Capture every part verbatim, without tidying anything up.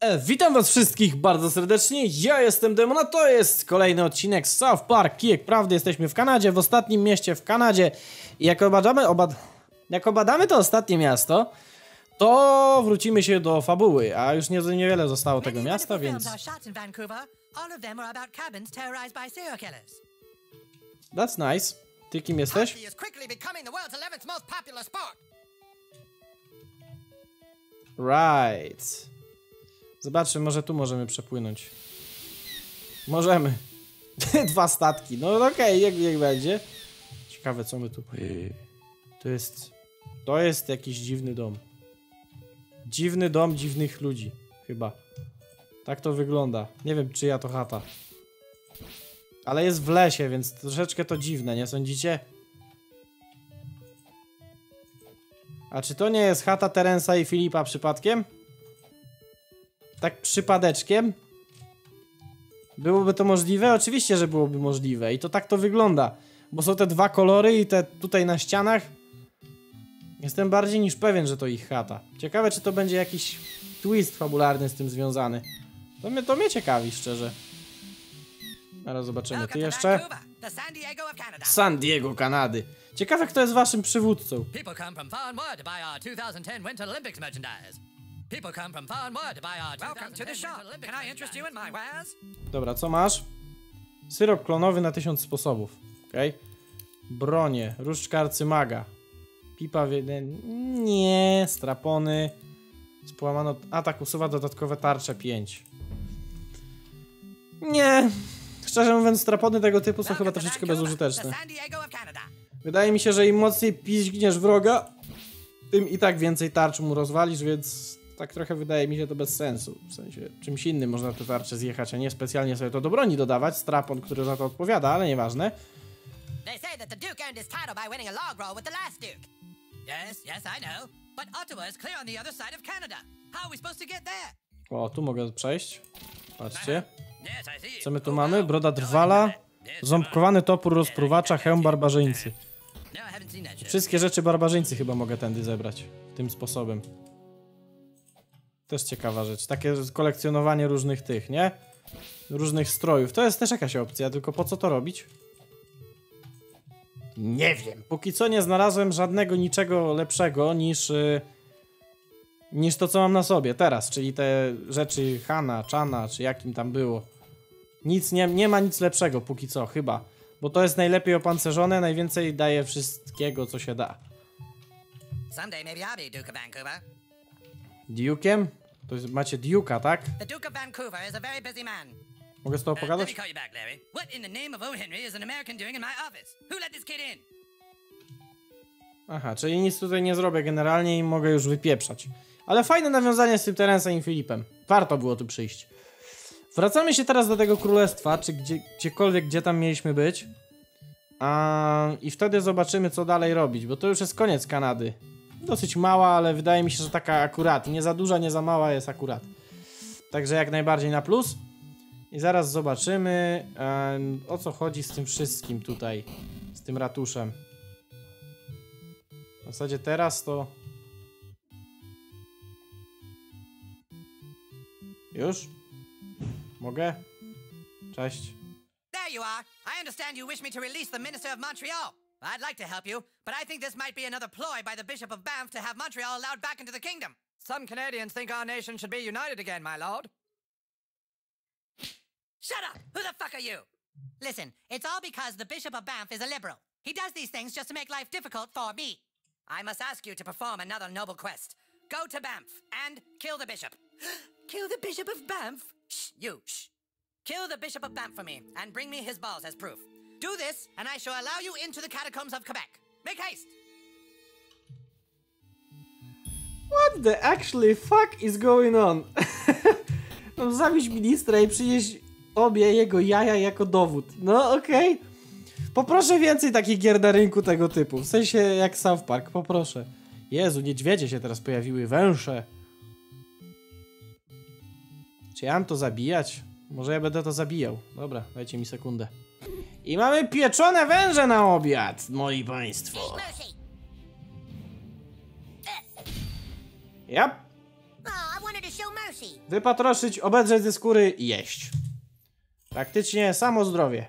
E, witam was wszystkich bardzo serdecznie, ja jestem Demon, a to jest kolejny odcinek z South Park Kijek Prawdy. Jesteśmy w Kanadzie, w ostatnim mieście w Kanadzie i jak obadamy, obad... jak obadamy to ostatnie miasto, to wrócimy się do fabuły, a już nie, niewiele zostało tego miasta, więc... That's nice. Ty kim jesteś? Right. Zobaczmy, może tu możemy przepłynąć. Możemy. Dwa statki. No okej, okay, jak, jak będzie. Ciekawe, co my tu... To jest... To jest jakiś dziwny dom. Dziwny dom dziwnych ludzi. Chyba. Tak to wygląda. Nie wiem, czyja to chata. Ale jest w lesie, więc troszeczkę to dziwne, nie sądzicie? A czy to nie jest chata Terensa i Filipa przypadkiem? Tak przypadeczkiem? Byłoby to możliwe? Oczywiście, że byłoby możliwe. I to tak to wygląda. Bo są te dwa kolory i te tutaj na ścianach. Jestem bardziej niż pewien, że to ich chata. Ciekawe, czy to będzie jakiś twist fabularny z tym związany. To mnie, to mnie ciekawi, szczerze. Zaraz zobaczymy. Ty jeszcze? San Diego, Kanady. Ciekawe, kto jest waszym przywódcą. Dobra, co masz? Syrop klonowy na tysiąc sposobów. Okej. Okay. Bronie. Różdżka arcymaga. Pipa w jeden... Nie. Strapony. Spłamano... Atak usuwa dodatkowe tarcze pięć. Nie. Szczerze mówiąc, strapony tego typu są chyba troszeczkę bezużyteczne. Wydaje mi się, że im mocniej piźgniesz wroga, tym i tak więcej tarcz mu rozwalisz, więc tak trochę wydaje mi się to bez sensu. W sensie czymś innym można te tarcze zjechać, a nie specjalnie sobie to do broni dodawać. Strapon, który za to odpowiada, ale nieważne. O, tu mogę przejść. Patrzcie. Co my tu mamy? Broda drwala, ząbkowany topór rozpruwacza, hełm barbarzyńcy. Wszystkie rzeczy barbarzyńcy chyba mogę tędy zebrać. Tym sposobem. Też ciekawa rzecz. Takie kolekcjonowanie różnych tych, nie? Różnych strojów. To jest też jakaś opcja, tylko po co to robić? Nie wiem. Póki co nie znalazłem żadnego niczego lepszego niż... Yy, niż to, co mam na sobie teraz. Czyli te rzeczy Hana, Chana, czy jakim tam było. Nic, nie, nie ma nic lepszego póki co, chyba. Bo to jest najlepiej opancerzone, najwięcej daje wszystkiego, co się da. Duke'em? To jest, macie Duke'a, tak? Mogę z tobą pogadać? Aha, czyli nic tutaj nie zrobię generalnie i mogę już wypieprzać. Ale fajne nawiązanie z tym Terensem i Filipem. Warto było tu przyjść. Wracamy się teraz do tego królestwa, czy gdzie, gdziekolwiek, gdzie tam mieliśmy być. A, I wtedy zobaczymy, co dalej robić, bo to już jest koniec Kanady. Dosyć mała, ale wydaje mi się, że taka akurat. Nie za duża, nie za mała, jest akurat. Także jak najbardziej na plus. I zaraz zobaczymy, um, o co chodzi z tym wszystkim tutaj. Z tym ratuszem. W zasadzie teraz to... Już? Mogę? Cześć. There you are. I understand you wish me to release the Minister of Montreal. I'd like to help you, but I think this might be another ploy by the Bishop of Banff to have Montreal allowed back into the kingdom. Some Canadians think our nation should be united again, my lord. Shut up! Who the fuck are you? Listen, it's all because the Bishop of Banff is a liberal. He does these things just to make life difficult for me. I must ask you to perform another noble quest. Go to Banff and kill the bishop. Kill the Bishop of Banff? Shh, you, shh. Kill the Bishop of Banff for me, and bring me his balls as proof. Do this, and I shall allow you into the catacombs of Quebec. Make haste! What the actually fuck is going on? Mam zabić ministra i przynieść obie jego jaja jako dowód. No okej. Okay. Poproszę więcej takich gier na rynku tego typu. W sensie jak South Park, poproszę. Jezu, niedźwiedzie się teraz pojawiły, węże. Czy ja mam to zabijać? Może ja będę to zabijał. Dobra, dajcie mi sekundę. I mamy pieczone węże na obiad, moi państwo. Yep. Oh, I wanted to show mercy. Wypatroszyć, obedrzeć ze skóry i jeść. Praktycznie samo zdrowie.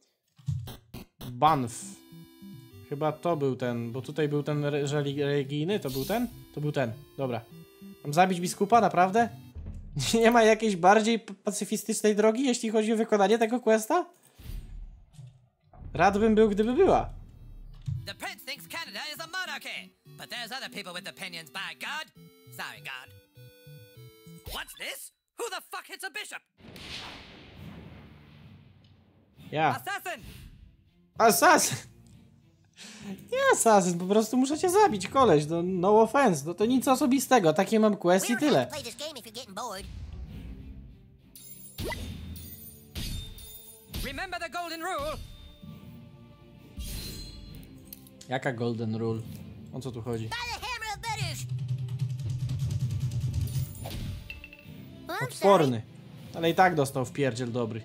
Banff. Chyba to był ten, bo tutaj był ten religijny, to był ten? To był ten, dobra. Mam zabić biskupa, naprawdę? Nie ma jakiejś bardziej pacyfistycznej drogi, jeśli chodzi o wykonanie tego questa? Rad bym był, gdyby była. The prince thinks Canada is a monarchy, but there's other people with opinions, by God. Sorry, God. What's this? Who the fuck hits a bishop? Ja. Assassin! Asasyn! Nie asasyn, po prostu muszę cię zabić, koleś, no, no offense, no to nic osobistego, takie mam quest i tyle. Remember the golden rule. Jaka golden rule? O co tu chodzi? Odporny. Ale i tak dostał wpierdziel dobry.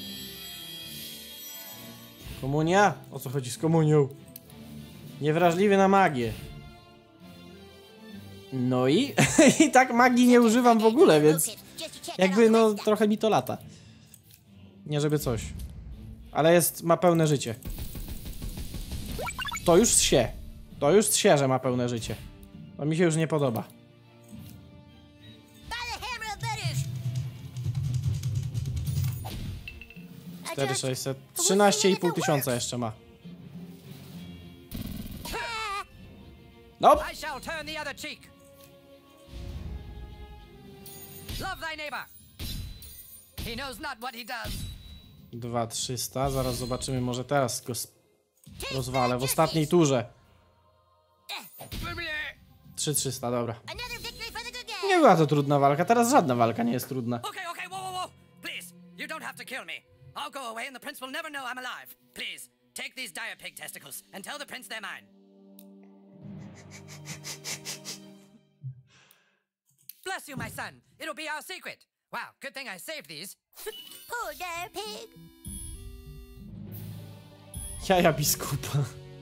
Komunia? O co chodzi z komunią? Niewrażliwy na magię. No i? I tak magii nie używam w ogóle, więc jakby no trochę mi to lata. Nie żeby coś. Ale jest, ma pełne życie. To już się. To już się, że ma pełne życie. To mi się już nie podoba. cztery tysiące sześćset. trzynaście i pół tysiąca jeszcze ma. Nope. I shall turn the other cheek. Love thy neighbor. He knows not what he does. dwa tysiące trzysta. Zaraz zobaczymy, może teraz go rozwalę w ostatniej turze. trzy tysiące trzysta, dobra. Nie była to trudna walka, teraz żadna walka nie jest trudna. Okay, okay, whoa, whoa, whoa. Please, you don't have to kill me. I'll go away and the prince will never know I'm alive. Please, take these dire pig testicles and tell the prince they're mine. Bless you, my son. It'll be our secret. Wow, good thing I saved these. Poor dire pig. Jaja biskupa.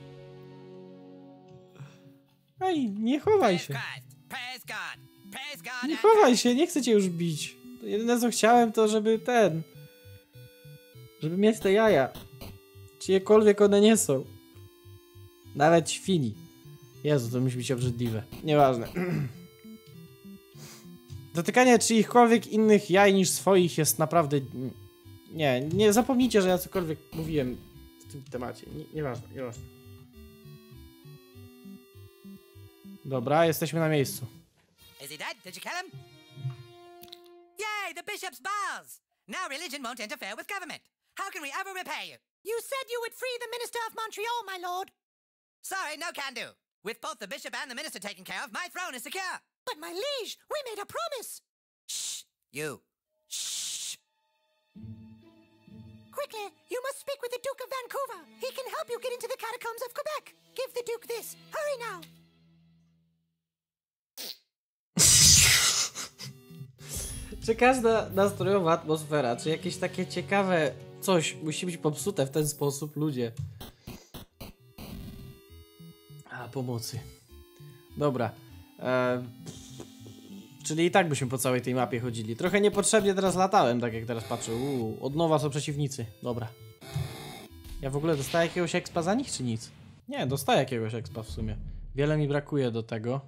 Ej, nie chowaj się. Praise God. Praise God. Nie chowaj się, nie chcę cię już bić. To jedyne co chciałem to, żeby ten... Żeby mieć te jaja. Czyjekolwiek one nie są. Nawet świni. Jezu, to musi być obrzydliwe. Nieważne. Dotykanie czyichkolwiek innych jaj niż swoich jest naprawdę... Nie, nie zapomnijcie, że ja cokolwiek mówiłem w tym temacie. Nie, nieważne, nieważne. Dobra, jesteśmy na miejscu. Is he dead? Did you kill him? Yay, the bishop's balls! Now religion won't interfere with government. How can we ever repay you? You said you would free the Minister of Montreal, my lord. Sorry, no can do. With both the bishop and the minister taken care of, my throne is secure. But my liege, we made a promise. Shh, you. Shh. Quickly, you must speak with the Duke of Vancouver. He can help you get into the catacombs of Quebec. Give the Duke this. Hurry now. Czy każda nastrojowa atmosfera, czy jakieś takie ciekawe coś musi być popsute w ten sposób, ludzie? A, pomocy. Dobra. E, czyli i tak byśmy po całej tej mapie chodzili. Trochę niepotrzebnie teraz latałem, tak jak teraz patrzę. Uuu, od nowa są przeciwnicy. Dobra. Ja w ogóle dostaję jakiegoś expa za nich, czy nic? Nie, dostaję jakiegoś expa w sumie. Wiele mi brakuje do tego.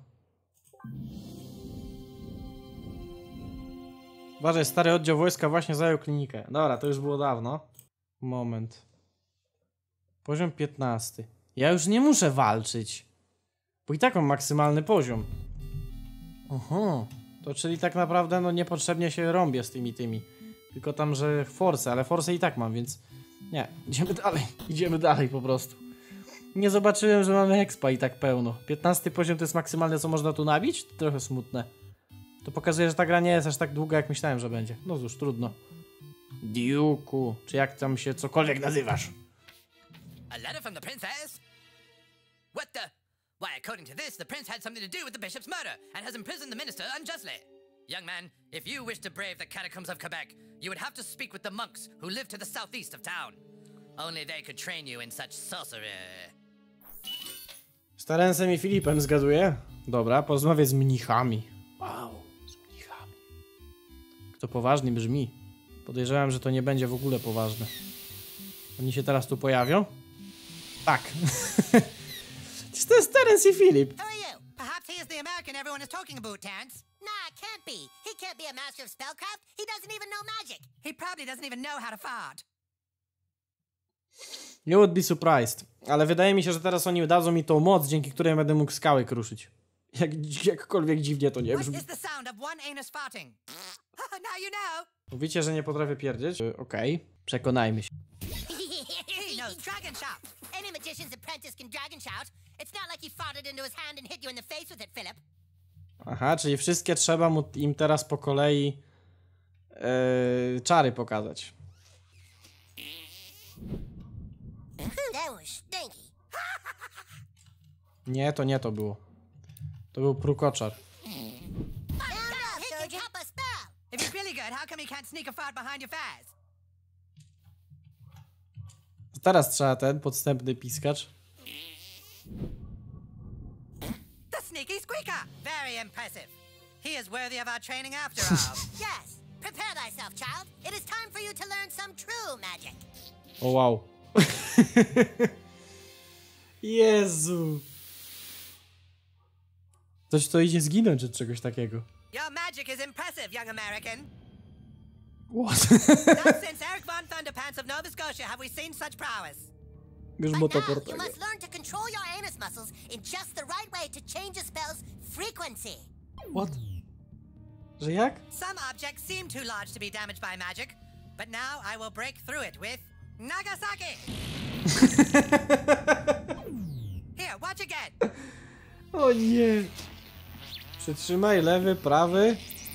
Uważaj, stary oddział wojska właśnie zajął klinikę. Dobra, to już było dawno. Moment. Poziom piętnasty. Ja już nie muszę walczyć. Bo i tak mam maksymalny poziom. Oho. To czyli tak naprawdę no niepotrzebnie się rąbię z tymi tymi. Tylko tam, że force, ale force i tak mam, więc... Nie, idziemy dalej. Idziemy dalej po prostu. Nie zobaczyłem, że mamy expa i tak pełno. piętnasty poziom to jest maksymalne, co można tu nabić? To trochę smutne. To pokazuje, że ta gra nie jest aż tak długa, jak myślałem, że będzie. No cóż, trudno. Duke'u, czy jak tam się cokolwiek nazywasz? A letter from the princess? What the? Why, according to this, the prince had something to do with the bishop's murder and has imprisoned the minister unjustly. Young man, if you wish to brave the catacombs of Quebec, you would have to speak with the monks who live to the southeast of town. Only they could train you in such sorcery. Z Terencem i Filipem zgaduję. Dobra, porozmawiaj z mnichami. Wow, z mnichami. To poważnie brzmi. Podejrzewam, że to nie będzie w ogóle poważne. Oni się teraz tu pojawią? Tak. To jest Terence i Filip. Who are you? Perhaps he is the American everyone is talking about, Terence. Nah, can't be. He can't be a master of spellcraft. He doesn't even know magic. He probably doesn't even know how to fart. You would be surprised. Ale wydaje mi się, że teraz oni dadzą mi tą moc, dzięki której będę mógł skały kruszyć. Jak, jakkolwiek dziwnie to nie What brzmi. is the sound of one anus farting? Now you know. Mówicie, że nie potrafię pierdzieć? Yy, Okej. Okay. Przekonajmy się. He knows dragon shout. Any magician's apprentice can dragon shout. It's not like he farted into his hand and hit you in the face with it, Philip. Aha, czyli wszystkie trzeba mu, im teraz po kolei yy, czary pokazać. That was stinky. Nie, to nie to było. To był prukoczar. Now, he can cap a spell. If he's really good, how come he can't sneak a fart behind your face? Teraz trzeba ten podstępny piskacz. The sneaky squeaker. Very impressive. He is worthy of our training after all. Yes. Prepare thyself, child. It is time for you to learn some true magic. O wow. Jezu. Coś to idzie zginąć od czegoś takiego. Your magic is impressive, young American. What? Not since Eric von Thunderpants of Nova Scotia have we seen such prowess. Już But moto now, you portego. must learn to control your anus muscles in just the right way to change a spell's frequency. What? Że jak? Some objects seem too large to be damaged by magic, but now I will break through it with Nagasaki. Here, watch again. O nie. Przytrzymaj lewy, prawy.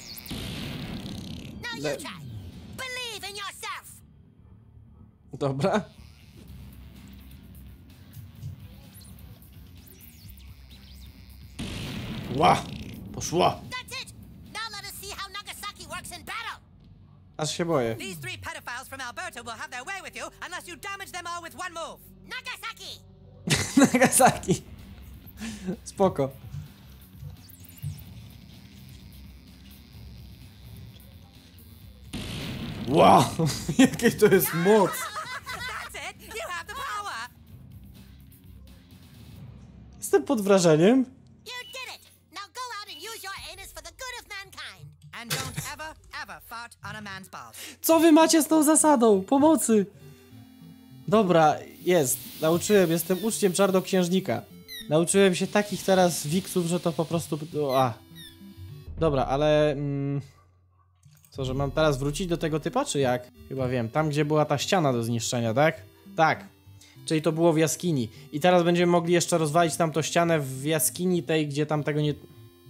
Now Le- you try. Believe in yourself. Dobra. Ła! Poszła! That's it. Now let us see how Nagasaki works in battle. Aż się boję. These three pedophiles from Alberta will have their way with you unless you damage them all with one move. Nagasaki. Nagasaki. Spoko. Wow! Jakie to jest moc! That's it. You have the power. Jestem pod wrażeniem. You did it. Now go out and use your anus for the good of mankind. And don't ever, ever fart on a man's balls. Co wy macie z tą zasadą? Pomocy! Dobra, jest. Nauczyłem, jestem uczniem czarnoksiężnika. Nauczyłem się takich teraz wiksów, że to po prostu... O, a. Dobra, ale... Mm, co, że mam teraz wrócić do tego typa, czy jak? Chyba wiem. Tam, gdzie była ta ściana do zniszczenia, tak? Tak. Czyli to było w jaskini. I teraz będziemy mogli jeszcze rozwalić tamtą ścianę w jaskini tej, gdzie tam tego nie...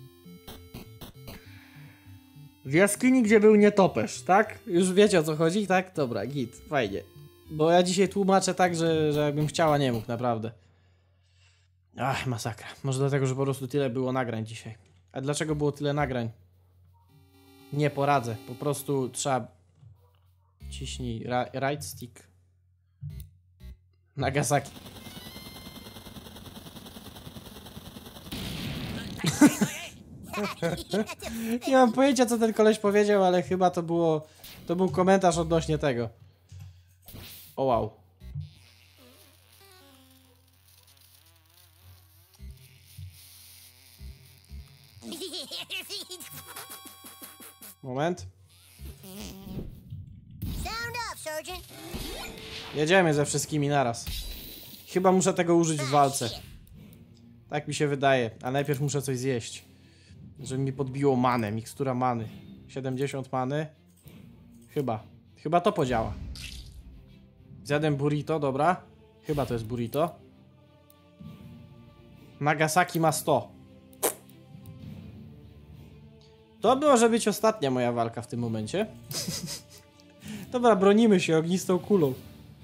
W jaskini, gdzie był nietoperz, tak? Już wiecie, o co chodzi, tak? Dobra, git, fajnie. Bo ja dzisiaj tłumaczę tak, że, że jakbym chciała, nie mógł, naprawdę. Ach, masakra. Może dlatego, że po prostu tyle było nagrań dzisiaj. A dlaczego było tyle nagrań? Nie poradzę. Po prostu trzeba... Ciśnij ra right stick. Nagasaki. Nie mam pojęcia, co ten koleś powiedział, ale chyba to było... To był komentarz odnośnie tego. O wow. Moment. Sound up, Sergeant. Jedziemy ze wszystkimi naraz. Chyba muszę tego użyć w walce. Tak mi się wydaje, ale najpierw muszę coś zjeść. Żeby mi podbiło manę, mikstura many. siedemdziesiąt many. Chyba. Chyba to podziała. Zjadłem burrito, dobra. Chyba to jest burrito. Nagasaki ma sto. To może być ostatnia moja walka w tym momencie. Dobra, bronimy się ognistą kulą.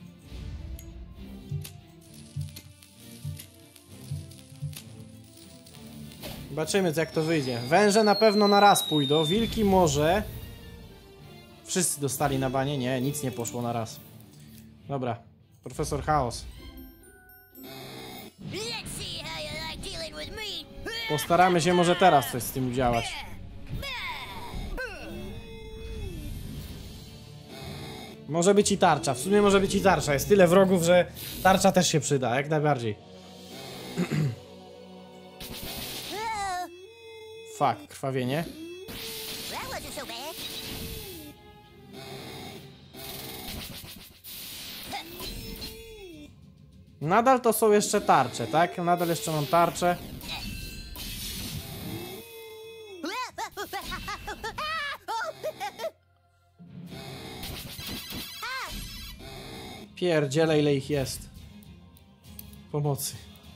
Zobaczymy, jak to wyjdzie. Węże na pewno na raz pójdą. Wilki może. Wszyscy dostali na banie? Nie, nic nie poszło na raz. Dobra. Profesor Chaos. Let's see how you like dealing with me. Postaramy się może teraz coś z tym działać. Może być i tarcza, w sumie może być i tarcza. Jest tyle wrogów, że tarcza też się przyda, jak najbardziej. Fuck, krwawienie. That wasn't so bad. Nadal to są jeszcze tarcze, tak? Nadal jeszcze mam tarczę. Pierdziele, ile ich jest. Pomocy.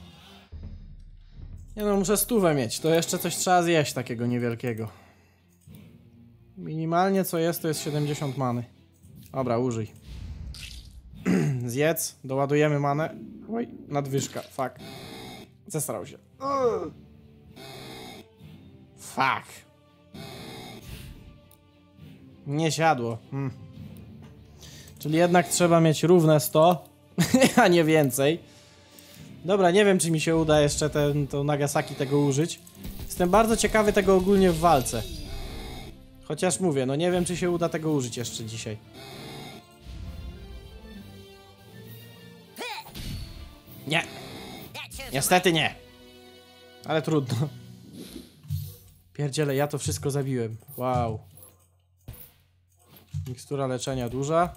Nie no, muszę stówę mieć. To jeszcze coś trzeba zjeść takiego niewielkiego. Minimalnie co jest, to jest siedemdziesiąt many. Dobra, użyj. Zjedz, doładujemy manę. Oj, nadwyżka, fuck. Zesrał się. Ugh. Fuck. Nie siadło. Hmm. Czyli jednak trzeba mieć równe sto, a nie więcej. Dobra, nie wiem, czy mi się uda jeszcze ten, to Nagasaki tego użyć. Jestem bardzo ciekawy tego ogólnie w walce. Chociaż mówię, no nie wiem, czy się uda tego użyć jeszcze dzisiaj. Nie. Niestety nie. Ale trudno. Pierdziele, ja to wszystko zabiłem. Wow. Mikstura leczenia duża.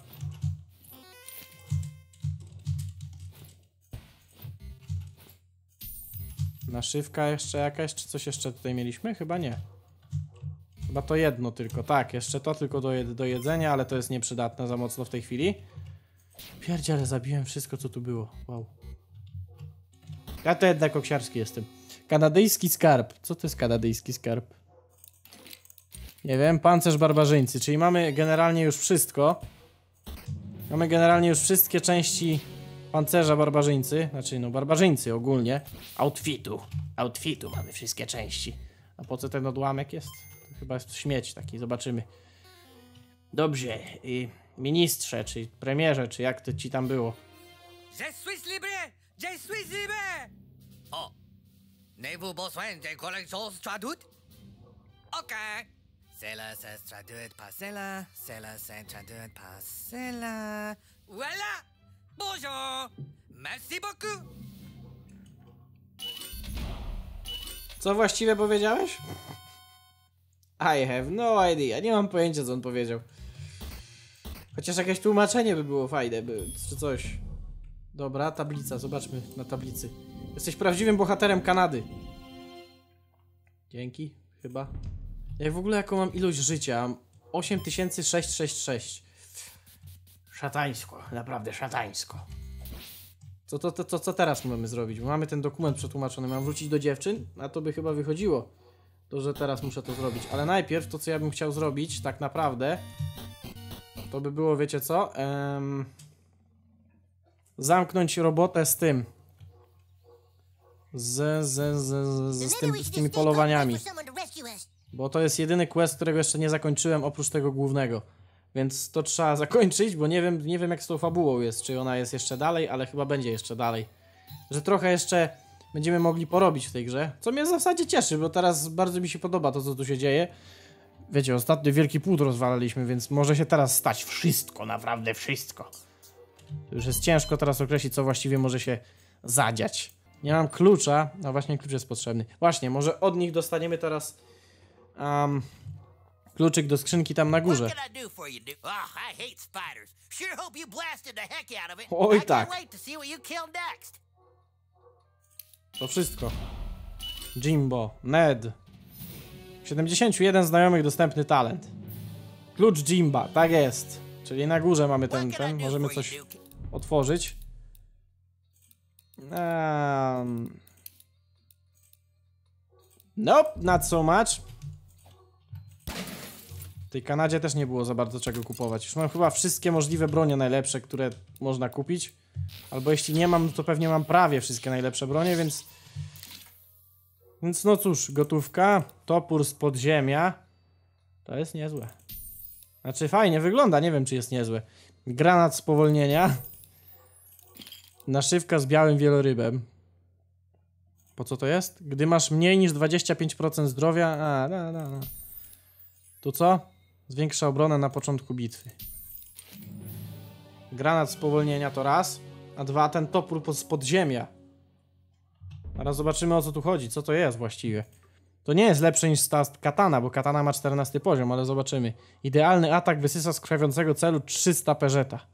Naszywka jeszcze jakaś, czy coś jeszcze tutaj mieliśmy? Chyba nie. Chyba to jedno tylko, tak, jeszcze to tylko do, jed do jedzenia, ale to jest nieprzydatne za mocno w tej chwili. Pierdziele, zabiłem wszystko, co tu było. Wow. Ja to jednak koksiarski jestem. Kanadyjski skarb. Co to jest kanadyjski skarb? Nie wiem, pancerz barbarzyńcy, czyli mamy generalnie już wszystko. Mamy generalnie już wszystkie części pancerza barbarzyńcy, znaczy no barbarzyńcy ogólnie. Outfitu. Outfitu mamy wszystkie części. A po co ten odłamek jest? To chyba jest śmieć taki, zobaczymy. Dobrze, y, ministrze, czy premierze, czy jak to ci tam było? Je suis libre! Je suis libre! Oh. N'avez-vous besoin de quelque chose traduite? Ok. Cela se traduit par cela, cela se traduit par cela. Voilà! Bonjour! Merci beaucoup! Co właściwie powiedziałeś? I have no idea. Nie mam pojęcia, co on powiedział. Chociaż jakieś tłumaczenie by było fajne, by, czy coś. Dobra, tablica, zobaczmy na tablicy. Jesteś prawdziwym bohaterem Kanady. Dzięki, chyba. Jak w ogóle jaką mam ilość życia? osiem tysięcy sześćset sześćdziesiąt sześć. Szatańsko, naprawdę szatańsko. Co, to, to, to, co teraz mamy zrobić? Bo mamy ten dokument przetłumaczony. Mam wrócić do dziewczyn? A to by chyba wychodziło. To, że teraz muszę to zrobić. Ale najpierw to, co ja bym chciał zrobić, tak naprawdę, to by było, wiecie co? Um, zamknąć robotę z tym. Z, z, z, z, z, tym, z tymi polowaniami. Bo to jest jedyny quest, którego jeszcze nie zakończyłem, oprócz tego głównego. Więc to trzeba zakończyć, bo nie wiem, nie wiem jak z tą fabułą jest. Czy ona jest jeszcze dalej, ale chyba będzie jeszcze dalej. Że trochę jeszcze będziemy mogli porobić w tej grze. Co mnie w zasadzie cieszy, bo teraz bardzo mi się podoba to, co tu się dzieje. Wiecie, ostatnio wielki płód rozwalaliśmy, więc może się teraz stać wszystko, naprawdę wszystko. To już jest ciężko teraz określić, co właściwie może się zadziać. Nie mam klucza, a właśnie klucz jest potrzebny. Właśnie, może od nich dostaniemy teraz um, kluczyk do skrzynki tam na górze. Oj tak. To wszystko. Jimbo, Ned. siedemdziesiąt jeden znajomych, dostępny talent. Klucz Jimba, tak jest. Czyli na górze mamy ten, ten. Możemy coś otworzyć. Um. Nope, not so much. W tej Kanadzie też nie było za bardzo czego kupować. Już mam chyba wszystkie możliwe bronie najlepsze, które można kupić. Albo jeśli nie mam, to pewnie mam prawie wszystkie najlepsze bronie, więc... Więc no cóż, gotówka, topór z podziemia. To jest niezłe. Znaczy fajnie wygląda, nie wiem czy jest niezłe. Granat spowolnienia. Naszywka z białym wielorybem. Po co to jest? Gdy masz mniej niż dwadzieścia pięć procent zdrowia... A, no, no, no. Tu co? Zwiększa obronę na początku bitwy. Granat spowolnienia to raz, a dwa ten topór z podziemia. Teraz zobaczymy, o co tu chodzi, co to jest właściwie. To nie jest lepsze niż ta katana, bo katana ma czternasty poziom, ale zobaczymy. Idealny atak wysysa z krwawiącego celu trzysta peżeta.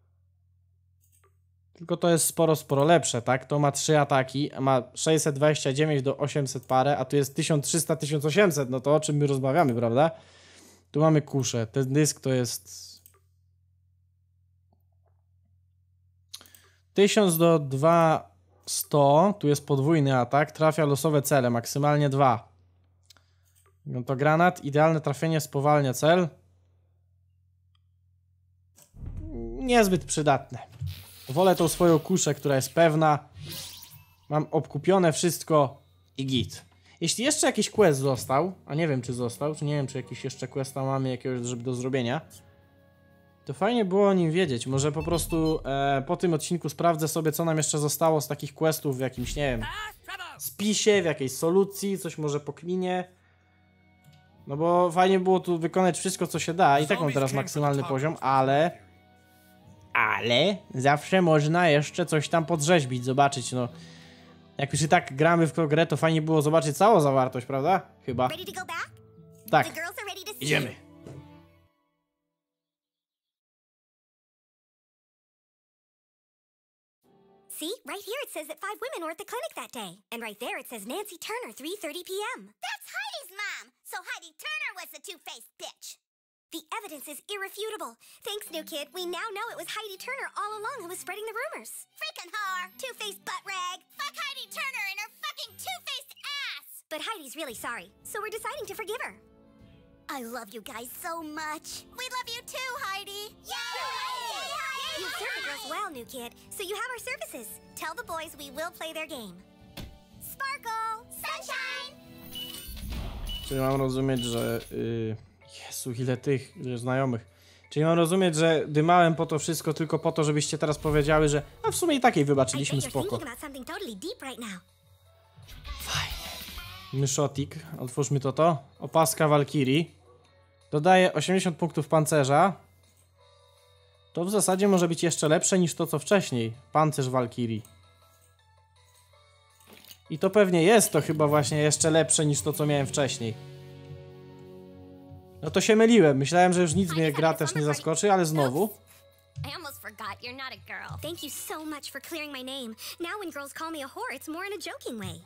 Tylko to jest sporo, sporo lepsze, tak? To ma trzy ataki, a ma sześćset dwadzieścia dziewięć do osiemset parę, a tu jest tysiąc trzysta do tysiąc osiemset, no to o czym my rozmawiamy, prawda? Tu mamy kuszę, ten dysk to jest... tysiąc do dwieście, tu jest podwójny atak, trafia losowe cele, maksymalnie dwa. No to granat, idealne trafienie spowalnia cel. Niezbyt przydatne. Wolę tą swoją kuszę, która jest pewna. Mam obkupione wszystko i git. Jeśli jeszcze jakiś quest został, a nie wiem czy został, czy nie wiem czy jakiś jeszcze questa mamy jakiegoś żeby do zrobienia, to fajnie było o nim wiedzieć. Może po prostu e, po tym odcinku sprawdzę sobie, co nam jeszcze zostało z takich questów w jakimś, nie wiem, spisie, w jakiejś solucji, coś może pokminie. No bo fajnie było tu wykonać wszystko, co się da. I tak mam teraz maksymalny poziom, ale... Ale zawsze można jeszcze coś tam podrzeźbić, zobaczyć, no. Jak już i tak gramy w tą grę, to fajnie było zobaczyć całą zawartość, prawda? Chyba. Tak. Idziemy. See, right here it says that five women were at the clinic that day. And right there it says Nancy Turner, three thirty p m That's Heidi's mom! So Heidi Turner was the two-faced bitch! The evidence is irrefutable. Thanks, new kid. We now know it was Heidi Turner all along who was spreading the rumors. Freaking whore! Two-faced butt rag. Fuck Heidi Turner and her fucking two-faced ass! But Heidi's really sorry, so we're deciding to forgive her. I love you guys so much. We love you too, Heidi! Yay! Yay, Heidi! You served the girls well, new kid, so you have our services. Tell the boys we will play their game. Sparkle! Sunshine! Czyli mam rozumieć, że... Yy... Jezu, ile tych znajomych. Czyli mam rozumieć, że dymałem po to wszystko tylko po to, żebyście teraz powiedziały, że a w sumie i takiej wybaczyliśmy, spoko. Fajnie. Myszotik, otwórzmy to to. Opaska Walkirii. Dodaje osiemdziesiąt punktów pancerza. To w zasadzie może być jeszcze lepsze niż to, co wcześniej. Pancerz Walkirii. I to pewnie jest to chyba właśnie jeszcze lepsze niż to, co miałem wcześniej. No to się myliłem. Myślałem, że już nic mnie gra też nie zaskoczy, ale znowu. I almost forgot you're not a girl. Thank you so much for clearing my name. Now when girls call me a whore, it's more in a joking way.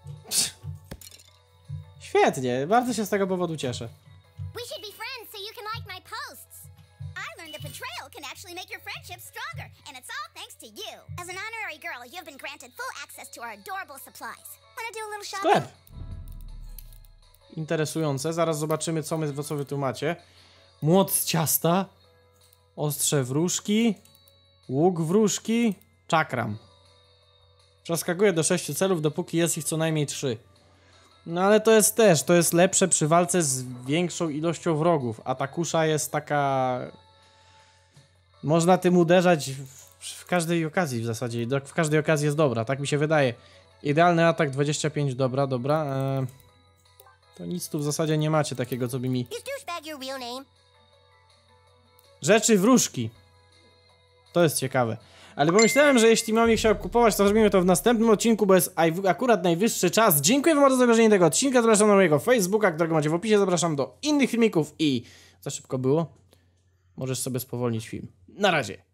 Świetnie, bardzo się z tego powodu cieszę. We should be friends so you can like my posts. I learned that betrayal can actually make your friendship stronger, and it's all thanks to you. As an honorary girl, you've been granted full access to our adorable supplies. Wanna do a little shopping? Sklep. Interesujące, zaraz zobaczymy, co, my, co wy tu macie. Młot z ciasta, ostrze wróżki, łuk wróżki, czakram. Przeskakuje do sześciu celów, dopóki jest ich co najmniej trzy. No ale to jest też, to jest lepsze przy walce z większą ilością wrogów, a ta kusza jest taka... Można tym uderzać w, w każdej okazji w zasadzie, w każdej okazji jest dobra, tak mi się wydaje. Idealny atak dwadzieścia pięć, dobra, dobra. Eee... To nic tu w zasadzie nie macie takiego, co by mi... Rzeczy wróżki. To jest ciekawe. Ale pomyślałem, że jeśli mam ich chciał kupować, to zrobimy to w następnym odcinku, bo jest akurat najwyższy czas. Dziękuję wam bardzo za obejrzenie tego odcinka. Zapraszam na mojego Facebooka, którego macie w opisie. Zapraszam do innych filmików i... Za szybko było? Możesz sobie spowolnić film. Na razie.